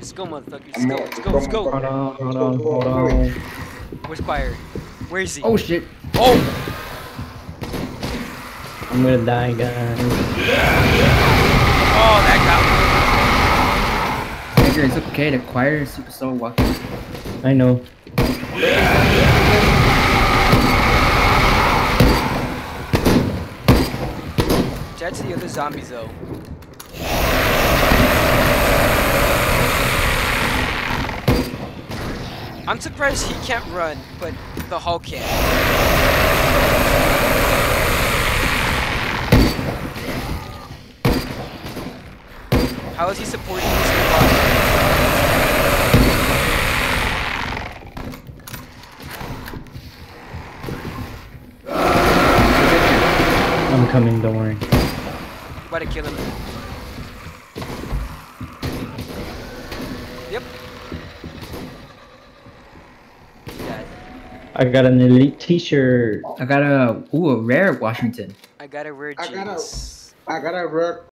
Let's go, motherfuckers. Let's go. Let's go. Let's go. Hold on. Where's Fire? Where is he? Oh shit. Oh! I'm gonna die, guys. Oh, that Edgar, it's okay. The choir is super slow walking. I know. got Jet to the other zombies, though. I'm surprised he can't run, but the Hulk can. How is he supporting this robot? I'm coming, don't worry. I'm about to kill him. Yep. Dead. I got an elite t-shirt. I got a rare Washington. I got a rare I jeans. got a rare